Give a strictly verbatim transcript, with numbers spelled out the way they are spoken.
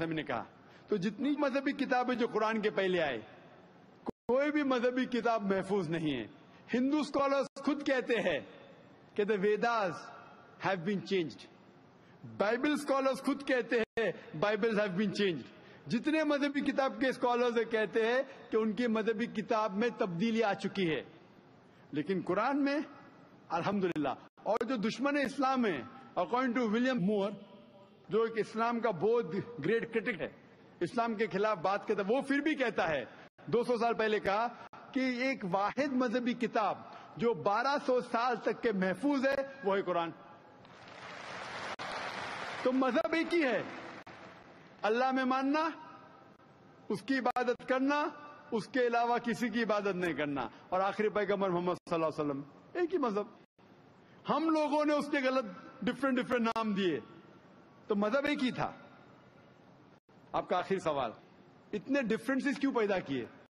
وسلم نے کہا. تو جتنی مذہبی کتابیں جو قرآن کے پہلے آئے, کوئی بھی مذہبی کتاب محفوظ نہیں ہے. ہندو اسکالرس خود کہتے ہیں کہ the Vedas have been changed. Bible scholars خود کہتے ہیں بائبل have been changed. جتنے مذہبی کتاب کے اسکالرز کہتے ہیں کہ ان کی مذہبی کتاب میں تبدیلی آ چکی ہے, لیکن قرآن میں الحمدللہ. اور جو دشمن اسلام ہے, اکارڈنگ ٹو ولیم مور, جو ایک اسلام کا بہت گریٹ کرٹک ہے, اسلام کے خلاف بات کرتا ہے, وہ پھر بھی کہتا ہے دو سو سال پہلے کہا کہ ایک واحد مذہبی کتاب جو بارہ سو سال تک کے محفوظ ہے وہ ہے قرآن. تو مذہب ایک ہی ہے, اللہ میں ماننا, اس کی عبادت کرنا, اس کے علاوہ کسی کی عبادت نہیں کرنا, اور آخری پیغمبر محمد صلی اللہ علیہ وسلم. ایک ہی مذہب. ہم لوگوں نے اس کے غلط ڈفرینٹ ڈفرینٹ نام دیے, تو مذہب ایک ہی تھا. آپ کا آخری سوال, اتنے ڈفرینسز کیوں پیدا کیے؟